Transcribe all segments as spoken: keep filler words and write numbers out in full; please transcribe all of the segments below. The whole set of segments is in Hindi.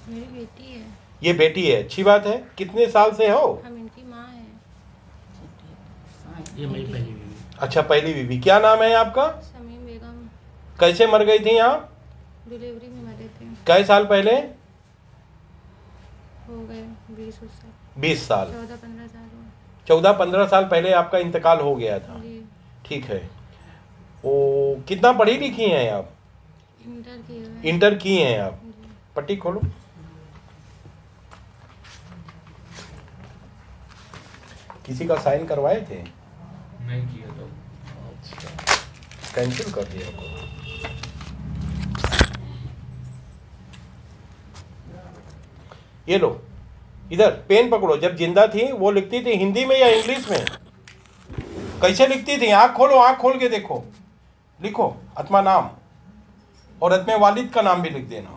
मेरी बेटी है। ये बेटी है, अच्छी बात है। कितने साल से हो? हम इनकी माँ है। ये मेरी पहली बीवी। अच्छा, पहली बीवी। क्या नाम है आपका? शमीम बेगम। कैसे मर गई थी आप? डिलीवरी में मरे थे। कई साल पहले? हो गए बीस साल। बीस साल। चौदह पंद्रह साल हो। चौदह पंद्रह साल पहले आपका इंतकाल हो गया था। जी। ठीक है। ओ, कितना पढ़ी लिखी हैं आप? इंटर किए हुए। इंटर की हैं आप? जी। पट्टी खोलो। किसी का साइन करवाए थे? नहीं किया तो। अच्छा, कैंसिल कर दिया को। ये लो, इधर पेन पकड़ो। जब जिंदा थी वो लिखती थी हिंदी में या इंग्लिश में? कैसे लिखती थी? आंख खोलो, आंख खोल के देखो। लिखो अपना नाम और अपने वालिद का नाम भी लिख देना।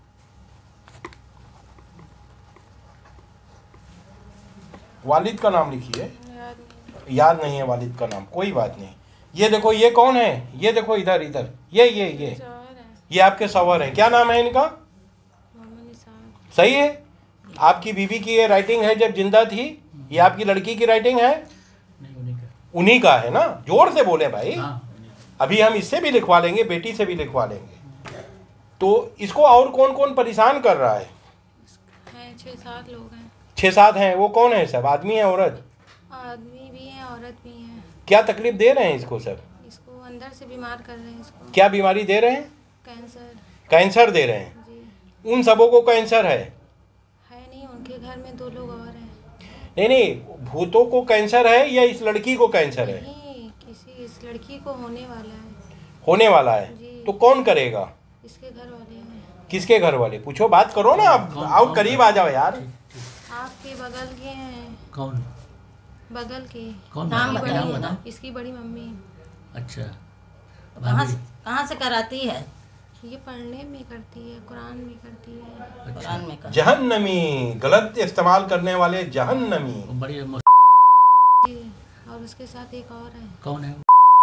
वालिद का नाम लिखिए। याद नहीं। याद नहीं है वालिद का नाम, कोई बात नहीं। ये देखो, ये कौन है? ये देखो इधर इधर, ये ये ये शौहर है। ये आपके सवर हैं। क्या नाम है इनका? मोहम्मद निसार। सही है। आपकी बीवी की ये राइटिंग है जब जिंदा थी। ये आपकी लड़की की राइटिंग है? नहीं, उन्हीं का। उन्हीं का है ना? जोर से बोले भाई। हाँ, उन्हीं का। अभी हम इससे भी लिखवा लेंगे, बेटी से भी लिखवा लेंगे। तो इसको और कौन कौन परेशान कर रहा है? हैं छः सात लोग हैं। छः सात हैं। वो कौन है? सब आदमी है औरत? आदमी भी हैं औरत भी हैं। क्या तकलीफ दे रहे हैं इसको सब? इसको अंदर से बीमार कर रहे हैं इसको। क्या बीमारी दे रहे हैं? कैंसर। कैंसर दे रहे हैं। जी। उन सबों को कैंसर है? है नहीं, उनके घर में दो लोग और हैं। नहीं नहीं, भूतों को कैंसर है या इस लड़की को कैंसर है? नहीं, किसी इस लड़की को होने वाला है। होने वाला है। जी। तो कौन करेगा? इसके घर वाले हैं। किसके घर वाले? पूछो, बात करो ना। आप कौन- आओ, कौन- करीब आ जाओ यार। आपके बगल के हैं। कौन? बगल के। कौन? नाम इसकी बताओ, बड़ी- बताओ। इसकी बड़ी मम्मी। अच्छा। कहाँ से कहाँ से कराती है? ये पढ़ने में करती है, कुरान में करती है। अच्छा। कुरान में कर। जहन्नमी, गलत इस्तेमाल करने वाले जहन्नमी। वो बड़ी मो- जी। और उसके साथ एक और है। कौन है?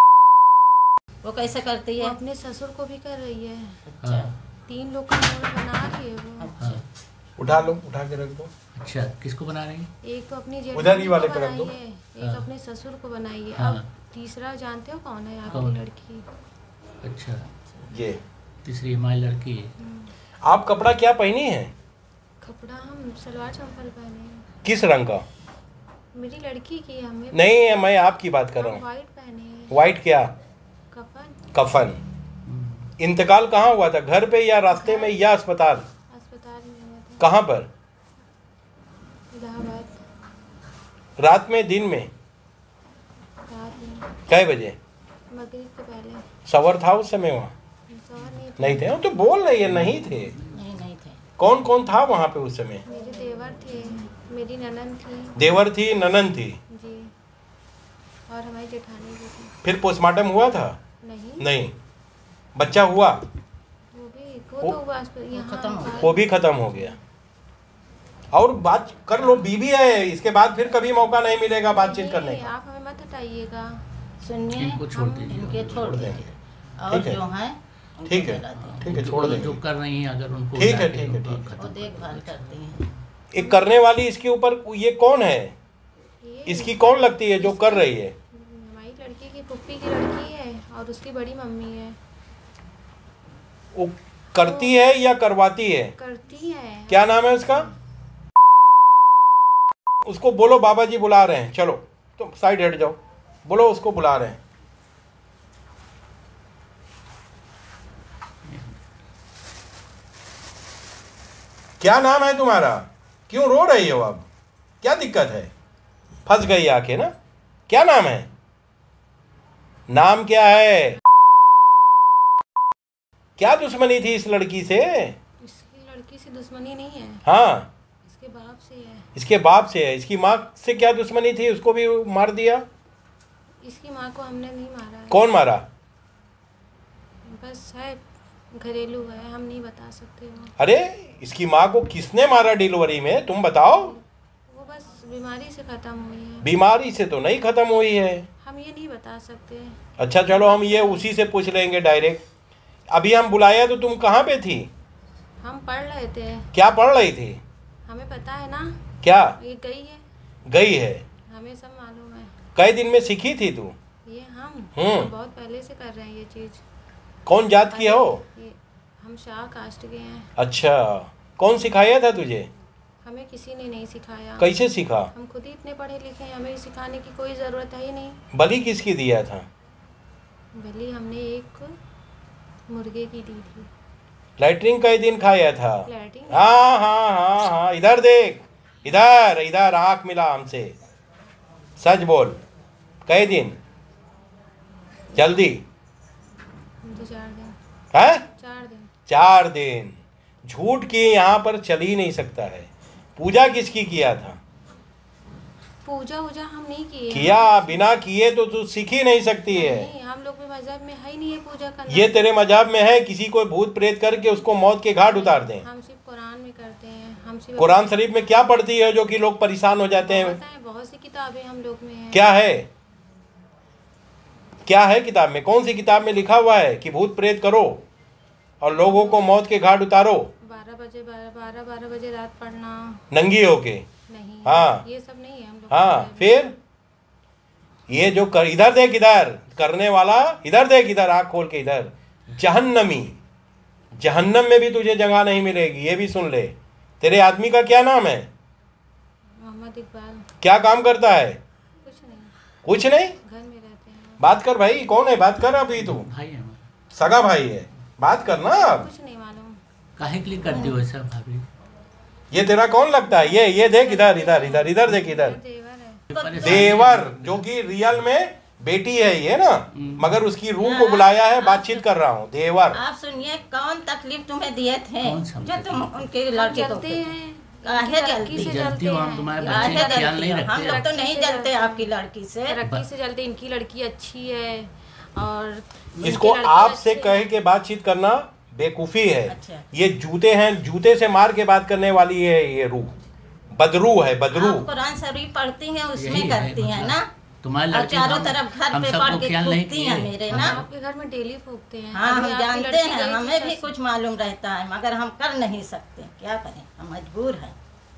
वो कैसे करती वो है? अपने ससुर को भी कर रही है। अच्छा हाँ। तीन लोग का मोड़ बना रही है वो। अच्छा। उठा लो, उठा के रख दो। अच्छा, किसको बना रही है? एक तो अपनी उधर ही जेठानी वाले को पे रख बनाई दो। है, एक हाँ। अपने ससुर को बनाई है। हाँ। अब तीसरा जानते हो कौन है? कौन आपकी है? लड़की। अच्छा, ये तीसरी हमारी लड़की है। आप कपड़ा क्या पहनी है? कपड़ा हम सलवार चंपल पहने हैं। किस रंग का? मेरी लड़की की है, हमें नहीं, मैं आपकी बात कर रहा हूँ। व्हाइट पहने हैं। वाइट क्या? कफन। कफन। हम्म। इंतकाल कहाँ हुआ था? घर पे या रास्ते में या अस्पताल? अस्पताल में हुआ था। कहाँ पर? इलाहाबाद। रात में, दिन में? रात में कै बजे? मगरिब के पहले। सवर था उस समय वहाँ? सवार नहीं थे। नहीं थे? वो तो बोल रही है नहीं थे। नहीं नहीं थे। कौन कौन था वहाँ पे उस समय? मेरे देवर थे, मेरी ननद थी। देवर थी, ननन थी। जी। और हमारी जेठानी भी थी। फिर पोस्टमार्टम हुआ था? नहीं। नहीं। बच्चा हुआ? वो भी वो वो- तो बस यहाँ खत्म हो बाहर- वो भी खत्म हो गया। और बात कर लो, बीवी है, इसके बाद फिर कभी मौका नहीं मिलेगा बातचीत नहीं, करने का। आप हमें मत हटाइएगा। सुनिए, इनको छोड़ हम दीजिए। इनके छोड़ छोड़ देंगे देंगे। और ठीक है। जो है उनको ठीक है, दिला देंगे। ठीक है, छोड़ जो देंगे। कर रही हैं अगर उनको ठीक है, बुला के ठीक है, उनको ठीक है। वो खत्म देखभाल कर दो। करती हैं। एक करने वाली इसके ऊपर ये कौन है? ये इसकी कौन लगती है जो कर रही है? हमारी लड़की की फुफ्फी की लड़की है और उसकी बड़ी मम्मी है। वो करती है या करवाती है? करती है। क्या नाम है उसका? उसको बोलो बाबा जी बुला रहे हैं। चलो तुम साइड हट जाओ, बोलो उसको बुला रहे हैं। क्या नाम है तुम्हारा? क्यों रो रही हो? अब क्या दिक्कत है? फंस गई आके ना? क्या नाम है? नाम क्या है? क्या दुश्मनी थी इस लड़की से? इसकी लड़की से दुश्मनी नहीं है, हाँ, इसके बाप से है। इसके बाप से है। इसकी माँ से क्या दुश्मनी थी? उसको भी मार दिया? इसकी माँ को हमने नहीं मारा है। कौन मारा? बस है, घरेलू है, हम नहीं बता सकते वो। अरे इसकी माँ को किसने मारा डिलीवरी में? तुम बताओ। वो बस बीमारी से खत्म हुई है। बीमारी से तो नहीं खत्म हुई है। हम ये नहीं बता सकते। अच्छा चलो, हम ये उसी से पूछ लेंगे डायरेक्ट। अभी हम बुलाया तो तुम कहाँ पे थी? हम पढ़ रहे थे। क्या पढ़ रही थी? हमें पता है ना। क्या? ये गई है। गई है? हमें सब मालूम है। कई दिन में सीखी थी तू? ये हम हम्म। हम बहुत पहले से कर रहे हैं ये चीज। कौन जात की हो? ये हम शाह कास्ट के हैं। अच्छा, कौन सिखाया था तुझे? हमें किसी ने नहीं सिखाया। कैसे सीखा? हम खुद ही इतने पढ़े लिखे हैं, हमें सिखाने की कोई ज़रूरत है ही नहीं। बलि किसकी दिया था? बलि हमने एक मुर्गे की दी थी। लैट्रिन कई दिन खाया था? लैट्रिन? हाँ हाँ हाँ हाँ, इधर देख, इधर इधर आँख मिला हमसे, सच बोल, कई दिन? जल्दी। दो चार दिन। है? चार दिन। चार दिन? झूठ की यहाँ पर चल ही नहीं सकता है। पूजा किसकी किया था? पूजा वूजा हम नहीं किए। किया? बिना किए तो तू सीख ही नहीं सकती है। नहीं, हम लोग भी मजहब में है ही नहीं है पूजा करना। ये तेरे मजहब में है किसी को भूत प्रेत करके उसको मौत के घाट उतार दें? हम सिर्फ कुरान में करते हैं। हम सिर्फ कुरान शरीफ में क्या पढ़ती है जो कि लोग परेशान हो जाते हैं? पता है, बहुत सी किताबें हम लोग में है। क्या है? क्या है किताब में? कौन सी किताब में लिखा हुआ है कि भूत प्रेत करो और लोगों को मौत के घाट उतारो? बारह बजे बारह बारह बजे रात पढ़ना नंगी होके? नहीं। हाँ, ये सब नहीं है हम लोग। हाँ, फिर ये जो कर, इधर देख, इधर करने वाला, इधर देख, इधर आँख खोल के, इधर जहन्नमी, जहन्नम में भी तुझे जगह नहीं मिलेगी, ये भी सुन ले। तेरे आदमी का क्या नाम है? मोहम्मद इकबाल। क्या काम करता है? कुछ नहीं। कुछ नहीं? घर में रहते हैं। बात कर भाई, कौन है? बात कर अभी तू। भाई है हमारा। सगा भाई है, बात करना अब। कुछ नहीं मालूम। काहे के लिए करती हो ऐसा भाभी? ये तेरा कौन लगता है? ये ये देख, इधर इधर इधर इधर देख, इधर देवर है। देवर, जो कि रियल में बेटी है ये ना, मगर उसकी रूह को बुलाया है, बातचीत कर रहा हूँ। देवर, आप सुनिए, कौन तकलीफ तुम्हें दिए थे कौन सा जो तुम उनके लड़के को जलते हैं। काहे लड़की जलती? से जलती जलते हो हम हैं। तुम्हारे काहे बच्चे का ख्याल जलती नहीं हो? हम रखते। लोग तो नहीं से जलते जलते आपकी लड़की से। लड़की से जलते। इनकी लड़की अच्छी है और इसको उनके लड़के आपसे अच्छे कह हैं। के बातचीत करना बेकूफी है। अच्छा। ये जूते हैं, जूते से मार के बात करने वाली है ये रूह, बदरू है, बदरू। आप कुरान शरीफ पढ़ती हैं, यही उसमें है करती हैं मतलब। ना? तुम्हारे और लड़के चारों हम- तरफ घर हम पे सबको पढ़ के ख्याल नहीं फूकती हैं किए। मेरे हम ना। आपके घर में डेली फूकते हैं। हाँ, अभी हम आपकी जानते लड़की हैं, गई थी हमें भी सस- कुछ मालूम रहता है, मगर हम कर नहीं सकते। क्या करें, हम मजबूर हैं।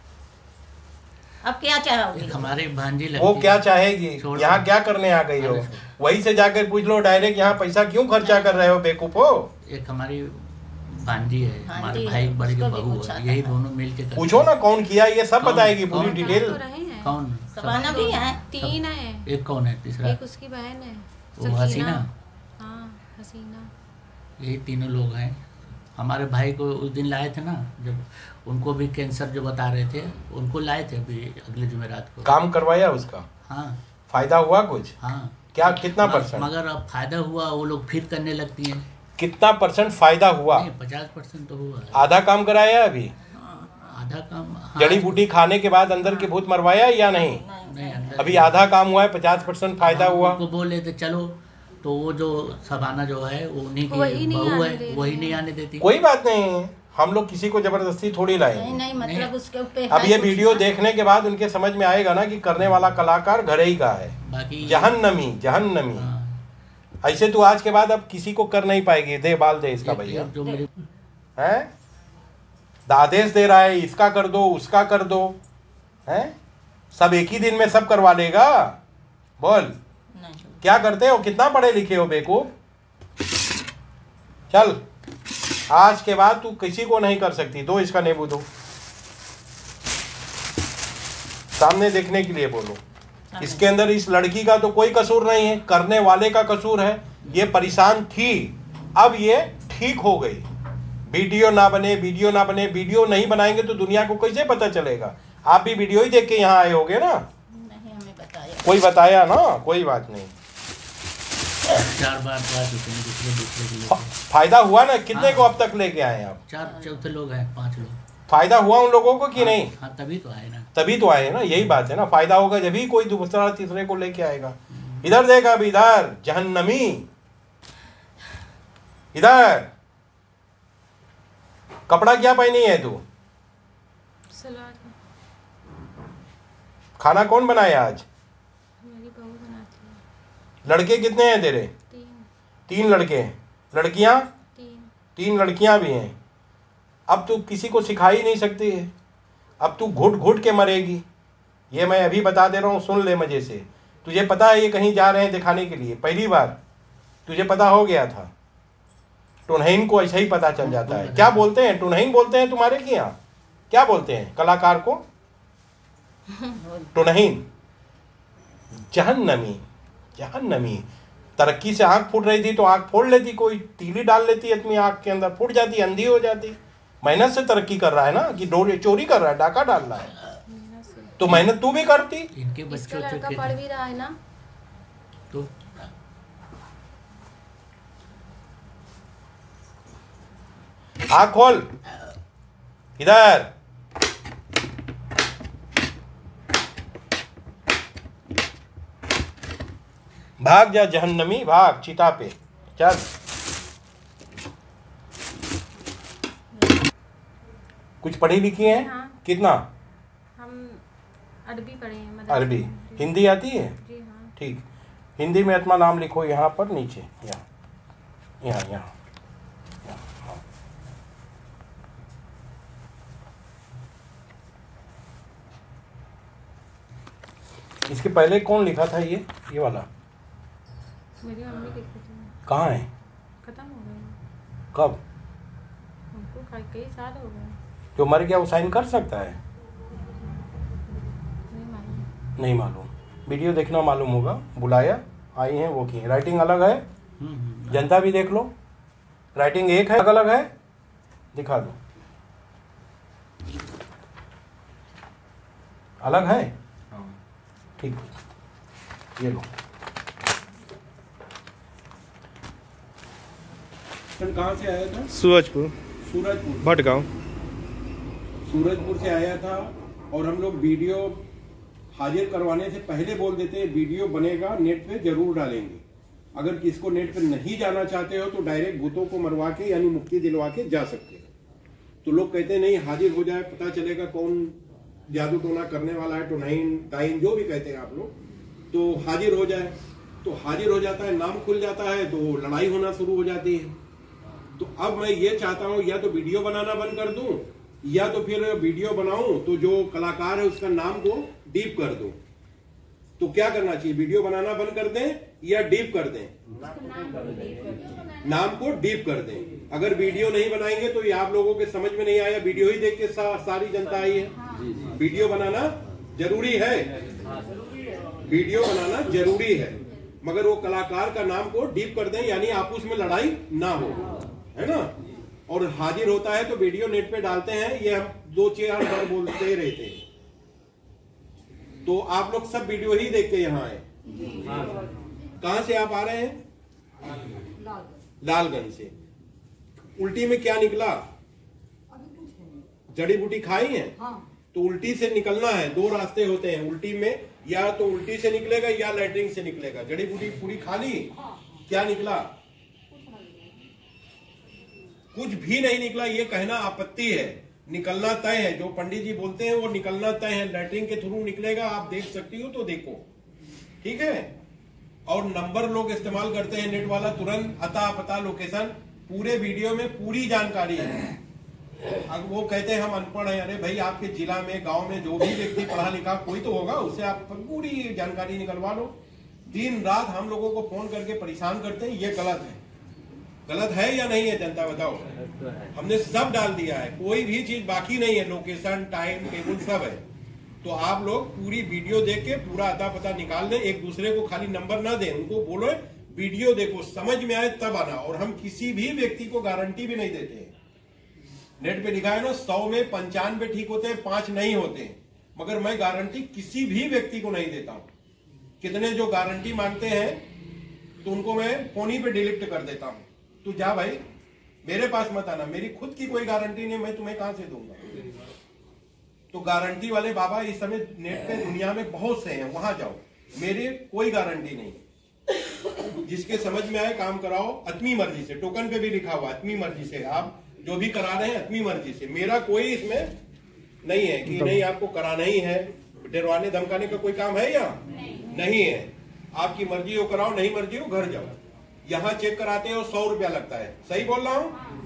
अब क्या चाहोगे? एक हमारे भांजी लगती वो है। क्या चाहेगी? छोड़ यहाँ दो। क्या करने आ गई हो? अरे वही से जाकर पूछ लो डायरेक्ट, यहाँ पैसा क्यों खर्चा कर रहे हो बेकूफ हो? एक हमारी भांजी है, भांजी हमारे है, भाई बड़ी जो उसको भी बहू पूछा है, था। यही दोनों मिल के करते पूछो हैं। ना कौन किया, ये सब कौन? बताएगी पूरी कौन? डिटेल। तो रहे हैं। कौन? सबाना भी है। तीन है। एक कौन है? तीसरा? एक उसकी बहन है वो सकीना। हसीना। हाँ, हसीना। यही तीनों लोग हैं। हमारे भाई को उस दिन लाए थे ना, जब उनको भी कैंसर जो बता रहे थे, उनको लाए थे अभी अगले जुमेरात को। काम करवाया उसका? हाँ फायदा हुआ कुछ? हाँ। क्या, कितना म- परसेंट? मगर अब फायदा हुआ, वो लोग फिर करने लगती हैं। कितना परसेंट फायदा हुआ? नहीं, पचास परसेंट तो हुआ है। आधा काम कराया अभी? आधा काम हाँ, जड़ी बूटी खाने के बाद अंदर के भूत मरवाया या नहीं? नहीं अंदर अभी आधा काम हुआ है, पचास परसेंट फायदा हम हुआ। उनको बोले थे चलो, तो वो जो सबाना जो है वो उन्हीं वही की नहीं बहू आने है, दे वही रहे नहीं हैं। आने देती। कोई बात नहीं, हम लोग किसी को जबरदस्ती थोड़ी नहीं लाएंगे। नहीं, मतलब नहीं। उसके ऊपर अब है ये कुछ वीडियो ना। देखने के बाद उनके समझ में आएगा ना कि करने वाला कलाकार घरे ही का है। बाकी जहन्नमी, जहन्नमी। हाँ, ऐसे तू आज के बाद अब किसी को कर नहीं पाएगी। दे बाल दे इसका एक- भैया, एक जो मेरे हैं? आदेश दे रहा है, इसका कर दो, उसका कर दो, हैं? सब एक ही दिन में सब करवा लेगा? बोल, नहीं। क्या करते हो? कितना पढ़े लिखे हो बेवकूफ? चल, आज के बाद तू किसी को नहीं कर सकती। दो इसका नींबू दो, सामने देखने के लिए बोलो। इसके अंदर इस लड़की का तो कोई कसूर नहीं है, करने वाले का कसूर है। ये परेशान थी, अब ये ठीक हो गई। वीडियो ना बने, वीडियो ना बने, वीडियो नहीं बनाएंगे तो दुनिया को कैसे पता चलेगा? आप भी वीडियो ही देख के यहाँ आए होगे ना? नहीं, हमें बताया। कोई बताया ना? कोई बात नहीं। चार बार जा चुके हैं दूसरे दूसरे के फा- लिए। फायदा हुआ ना? कितने हाँ। को अब तक लेके आए आप? चार चौथे लोग हैं, पांच लोग। फायदा हुआ उन लोगों को कि नहीं? हाँ, तभी तो आए ना। तभी तो आए ना, यही बात है ना। फायदा होगा जब ही कोई दूसरा तीसरे को लेके आएगा। इधर देख, अब इधर जहन्नमी, इधर कपड़ा क्या पहनी है तू? सलाद खाना कौन बनाया आज? मेरी बहू बनाती है। लड़के कितने हैं तेरे? तीन। तीन लड़के हैं। लड़कियां? तीन। तीन लड़कियां भी हैं। अब तू किसी को सिखा ही नहीं सकती है, अब तू घुट घुट के मरेगी। ये मैं अभी बता दे रहा हूँ, सुन ले मजे से। तुझे पता है ये कहीं जा रहे हैं दिखाने के लिए, पहली बार तुझे पता हो गया था। टुनहीन को ऐसा ही पता चल जाता है। क्या बोलते हैं, टुनहीन बोलते हैं तुम्हारे के यहाँ, क्या बोलते हैं कलाकार को? टुनहीन, जहन्नमी, जहन्नमी। तरक्की से आंख फूट रही थी तो आंख फोड़ लेती, कोई तीली डाल लेती अपनी आंख के अंदर, फूट जाती, अंधी हो जाती। मेहनत से तरक्की कर रहा है ना, कि डोरी चोरी कर रहा है, डाका डाल रहा है, तो मेहनत तू भी करती। इनके बच्चों लड़का पढ़ भी रहा है ना, तो आँख खोल इधर। भाग जा जहन्नमी, भाग चिता पे चल। कुछ पढ़ी लिखी है? हाँ। कितना? हम अरबी पढ़े हैं। मदरसे अरबी। में। हिंदी आती है? जी हाँ। ठीक, हिंदी में अपना नाम लिखो यहाँ पर नीचे, यहाँ यहाँ यहाँ यहाँ। हाँ। इसके पहले कौन लिखा था ये ये वाला? मेरी मम्मी लिखी थी। कहाँ है? खत्म हो गई। कब? उनको कई कई साल हो गए। जो मर गया वो साइन कर सकता है? नहीं मालूम। नहीं मालूम। वीडियो देखना मालूम होगा, बुलाया, आई हैं वो की। राइटिंग अलग है, जनता भी देख लो। राइटिंग एक है, अलग अलग है, दिखा दो। अलग है, ठीक, ये लो। कहाँ से आया था? सूरजपुर, सूरजपुर। भटगांव। सूरजपुर से आया था। और हम लोग वीडियो हाजिर करवाने से पहले बोल देते हैं वीडियो बनेगा, नेट पे जरूर डालेंगे। अगर किसको नेट पे नहीं जाना चाहते हो तो डायरेक्ट भूतों को मरवा के यानी मुक्ति दिलवा के जा सकते हो। तो लोग कहते हैं नहीं हाजिर हो जाए, पता चलेगा कौन जादू टोना करने वाला है, टोनाइन टाइन जो भी कहते हैं आप लोग, तो हाजिर हो जाए। तो हाजिर हो जाता है, नाम खुल जाता है, तो लड़ाई होना शुरू हो जाती है। तो अब मैं ये चाहता हूं या तो वीडियो बनाना बंद कर दूं या तो फिर वीडियो बनाऊं तो जो कलाकार है उसका नाम को डीप कर दूं। तो क्या करना चाहिए, वीडियो बनाना बंद कर दें या डीप कर दें? नाम को डीप कर दें। अगर वीडियो नहीं बनाएंगे तो ये आप लोगों के समझ में नहीं आया, वीडियो ही देख के सा, सारी जनता आई है। वीडियो बनाना जरूरी है, वीडियो बनाना जरूरी है, मगर वो कलाकार का नाम को डीप कर दें यानी आपस में लड़ाई ना हो, है ना। और हाजिर होता है तो वीडियो नेट पे डालते हैं, ये हम दो चार बार बोलते ही रहते हैं। तो आप लोग सब वीडियो ही देख के यहाँ आए। कहाँ से आप आ रहे हैं? लालगंज से। उल्टी में क्या निकला? जड़ी बूटी खाई है? तो उल्टी से निकलना है, दो रास्ते होते हैं उल्टी में, या तो उल्टी से निकलेगा या लैट्रिन से निकलेगा। जड़ी बूटी पूरी खा ली, क्या निकला? कुछ भी नहीं निकला, ये कहना आपत्ति है। निकलना तय है, जो पंडित जी बोलते हैं वो निकलना तय है, लैट्रिन के थ्रू निकलेगा। आप देख सकती हो तो देखो, ठीक है। और नंबर लोग इस्तेमाल करते हैं नेट वाला, तुरंत अता पता लोकेशन, पूरे वीडियो में पूरी जानकारी है। अब वो कहते हैं हम अनपढ़ हैं, अरे भाई आपके जिला में गांव में जो भी व्यक्ति पढ़ा लिखा कोई तो होगा, उससे आप पूरी जानकारी निकलवा लो। दिन रात हम लोगों को फोन करके परेशान करते हैं, ये गलत है। गलत है या नहीं है जनता बताओ? हमने सब डाल दिया है, कोई भी चीज बाकी नहीं है, लोकेशन टाइम टेबल सब है। तो आप लोग पूरी वीडियो देख के पूरा अता पता निकाल दें, एक दूसरे को खाली नंबर ना दें, उनको बोलो वीडियो देखो, समझ में आए तब आना। और हम किसी भी व्यक्ति को गारंटी भी नहीं देते हैं। नेट पे लिखा है ना, सौ में पंचानवे ठीक होते हैं, पांच नहीं होते हैं, मगर मैं गारंटी किसी भी व्यक्ति को नहीं देता हूं। कितने जो गारंटी मांगते हैं तो उनको मैं फोन ही पे डिलीट कर देता हूं। तू जा भाई, मेरे पास मत आना, मेरी खुद की कोई गारंटी नहीं, मैं तुम्हें कहां से दूंगा। तो गारंटी वाले बाबा इस समय नेट पे दुनिया में बहुत से हैं, वहां जाओ, मेरे कोई गारंटी नहीं। जिसके समझ में आए काम कराओ अपनी मर्जी से, टोकन पे भी लिखा हुआ अपनी मर्जी से, आप जो भी करा रहे हैं अपनी मर्जी से। मेरा कोई इसमें नहीं है कि नहीं आपको कराना ही है, डरवाने धमकाने का कोई काम है या नहीं है। आपकी मर्जी हो कराओ, नहीं मर्जी हो घर जाओ। यहाँ चेक कराते हो सौ रुपया लगता है, सही बोल रहा हूँ?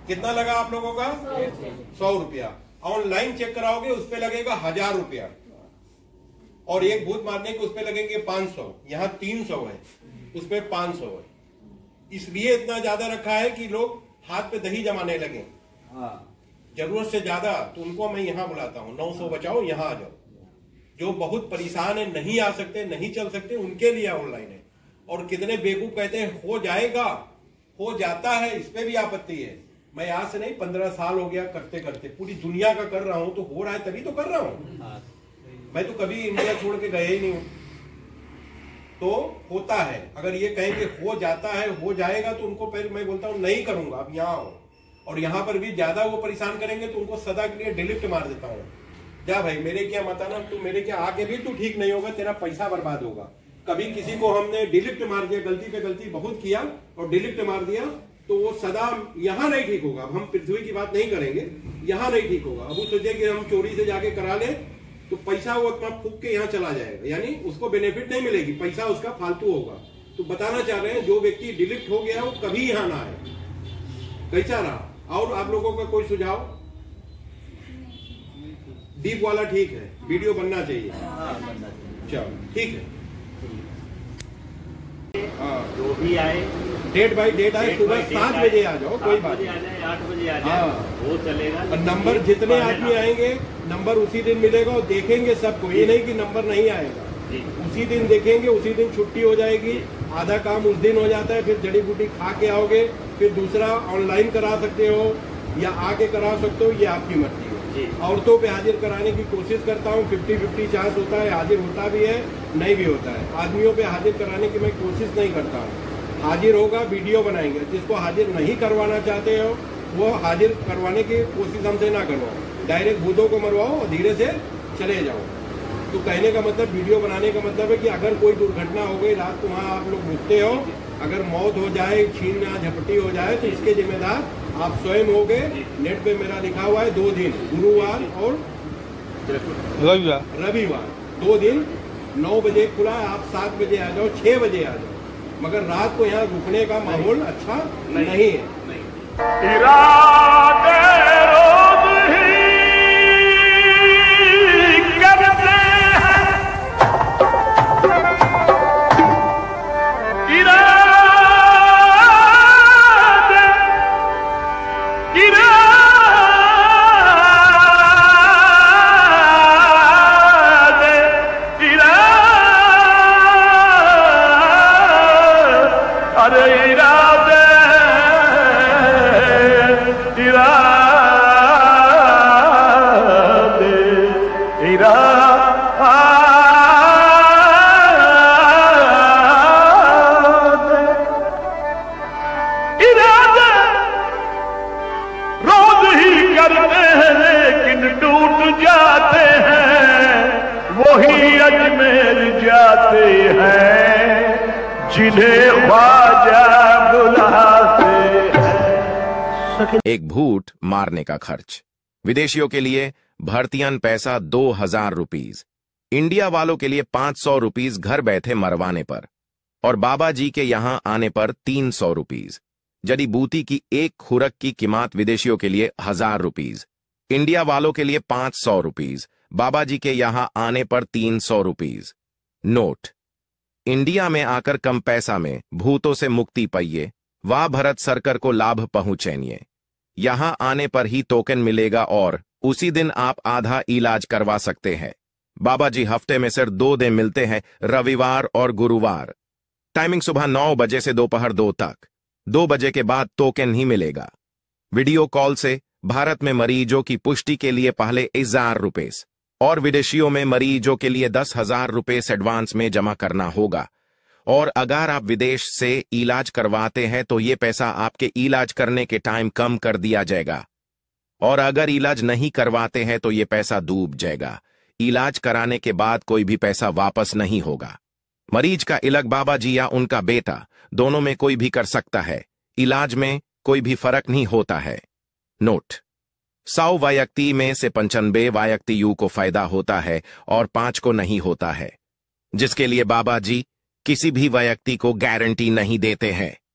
कितना लगा आप लोगों का? सौ रुपया। ऑनलाइन चेक कराओगे उस पर लगेगा हजार रुपया, और एक भूत मारने के उस पर लगेंगे पांच सौ। यहाँ तीन सौ है, उस पर पांच सौ है। इसलिए इतना ज्यादा रखा है कि लोग हाथ पे दही जमाने लगे जरूरत से ज्यादा। तो उनको मैं यहाँ बुलाता हूँ, नौ सौ बचाओ, यहाँ आ जाओ। जो बहुत परेशान है, नहीं आ सकते, नहीं चल सकते, उनके लिए ऑनलाइन है। और कितने बेवकूफ कहते हैं हो जाएगा, हो जाता है, इस पे भी आपत्ति है। मैं आज से नहीं, पंद्रह साल हो गया करते करते, पूरी दुनिया का कर रहा हूं, तो हो रहा है तभी तो कर रहा हूं। मैं तो कभी इंडिया छोड़ के गए ही नहीं हूं। तो होता है, अगर ये कहें कि हो जाता है, हो जाएगा, तो उनको पहले मैं बोलता हूं नहीं करूंगा, अब यहाँ आओ। और यहाँ पर भी ज्यादा वो परेशान करेंगे तो उनको सदा के लिए डिलीट मार देता हूँ। जा भाई, मेरे क्या मत आना, तू मेरे क्या आके भी तू ठीक नहीं होगा, तेरा पैसा बर्बाद होगा। कभी किसी को हमने डिलीट मार दिया, गलती पे गलती बहुत किया और डिलीट मार दिया, तो वो सदा यहाँ नहीं ठीक होगा। अब हम पृथ्वी की बात नहीं करेंगे, यहाँ नहीं ठीक होगा। अब वो सोचे कि हम चोरी से जाके करा ले तो पैसा वो अपना फूक के यहाँ चला जाएगा, यानी उसको बेनिफिट नहीं मिलेगी, पैसा उसका फालतू होगा। तो बताना चाह रहे हैं जो व्यक्ति डिलीट हो गया वो कभी यहाँ ना आए। कैसा रहा? और आप लोगों का कोई सुझाव? डीप वाला ठीक है, वीडियो बनना चाहिए। चलो ठीक है, हाँ जो भी आए डेट बाई डेट आए, सुबह सात बजे आ जाओ, कोई बात नहीं, आ जाए, आठ बजे आ जाए, वो चलेगा। और नंबर जितने आदमी आएंगे नंबर उसी दिन मिलेगा और देखेंगे सबको। ये नहीं कि नंबर नहीं आएगा, उसी दिन देखेंगे, उसी दिन छुट्टी हो जाएगी। आधा काम उस दिन हो जाता है, फिर जड़ी बूटी खा के आओगे, फिर दूसरा ऑनलाइन करा सकते हो या आके करा सकते हो, ये आपकी मर्जी है। औरतों पे हाजिर कराने की कोशिश करता हूँ, फिफ्टी फिफ्टी चांस होता है, हाजिर होता भी है, नहीं भी होता है। आदमियों पे हाजिर कराने की मैं कोशिश नहीं करता हूँ। हाजिर होगा, वीडियो बनाएंगे। जिसको हाजिर नहीं करवाना चाहते हो वो हाजिर करवाने की कोशिश हमसे ना करवाओ, डायरेक्ट भूतों को मरवाओ और धीरे से चले जाओ। तो कहने का मतलब, वीडियो बनाने का मतलब है कि अगर कोई दुर्घटना हो गई, रात को वहाँ आप लोग रुकते हो, अगर मौत हो जाए, छीन झपटी हो जाए, तो इसके जिम्मेदार आप स्वयं हो गए। नेट पे मेरा लिखा हुआ है दो दिन, गुरुवार और रविवार रविवार दो दिन, नौ बजे खुला है। आप सात बजे आ जाओ, छह बजे आ जाओ, मगर रात को यहाँ रुकने का माहौल अच्छा नहीं, नहीं है। इरादे रोज ही करते हैं, इरादे इरादे इरादे अरे इरादे इरादे इरादे इरादे रोज ही करते हैं लेकिन टूट जाते हैं, वही अजमेर जाते हैं जिन्हें ख्वाजा बुलाते हैं। एक भूत मारने का खर्च, विदेशियों के लिए भर्तियन पैसा दो हजार रुपीज, इंडिया वालों के लिए पांच सौ रुपीज घर बैठे मरवाने पर, और बाबा जी के यहां आने पर तीन सौ रुपीज। जड़ी बूटी की एक खुरक की कीमत विदेशियों के लिए हजार रुपीज, इंडिया वालों के लिए पांच सौ रुपीज, बाबा जी के यहां आने पर तीन सौ रुपीज। नोट, इंडिया में आकर कम पैसा में भूतों से मुक्ति पाइए, वाह भरत सरकार को लाभ पहुंचेनिए। यहां आने पर ही टोकन मिलेगा और उसी दिन आप आधा इलाज करवा सकते हैं। बाबा जी हफ्ते में सिर्फ दो दिन मिलते हैं, रविवार और गुरुवार। टाइमिंग सुबह नौ बजे से दोपहर दो तक, दो बजे के बाद टोकन ही मिलेगा। वीडियो कॉल से भारत में मरीजों की पुष्टि के लिए पहले हजार रुपए और विदेशियों में मरीजों के लिए दस हजार रुपए एडवांस में जमा करना होगा। और अगर आप विदेश से इलाज करवाते हैं तो ये पैसा आपके इलाज करने के टाइम कम कर दिया जाएगा, और अगर इलाज नहीं करवाते हैं तो ये पैसा डूब जाएगा। इलाज कराने के बाद कोई भी पैसा वापस नहीं होगा। मरीज का इलाज बाबा जी या उनका बेटा दोनों में कोई भी कर सकता है, इलाज में कोई भी फर्क नहीं होता है। नोट, सौ व्यक्ति में से पंचानबे व्यक्ति यू को फायदा होता है और पांच को नहीं होता है, जिसके लिए बाबा जी किसी भी व्यक्ति को गारंटी नहीं देते हैं।